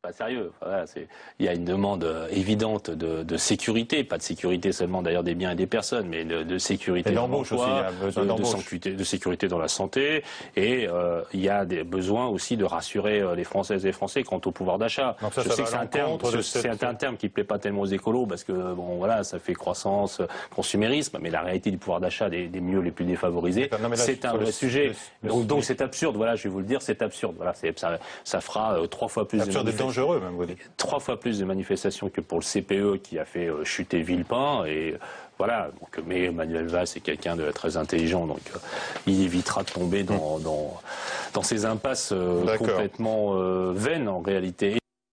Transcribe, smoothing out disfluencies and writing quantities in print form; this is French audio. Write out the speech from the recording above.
pas sérieux. Voilà, il y a une demande évidente de sécurité, pas de sécurité seulement d'ailleurs des biens et des personnes, mais de sécurité dans l'emploi, de sécurité dans la santé, et il y a des besoins aussi de rassurer les Françaises et Français quant au pouvoir d'achat. Je sais que c'est un terme qui plaît pas tellement aux écolos parce que bon voilà, ça fait croissance, consumérisme, mais la réalité du pouvoir d'achat des milieux les plus défavorisés, c'est un vrai sujet. Donc c'est absurde. Voilà, je vais vous le dire, c'est absurde. Voilà, ça fera 3 fois plus. Absurde et dangereux même, vous dites. 3 fois plus de manifestations que pour le CPE qui a fait chuter Villepin, et voilà. Donc, mais Manuel Valls est quelqu'un de très intelligent, donc il évitera de tomber dans ces impasses complètement vaines en réalité.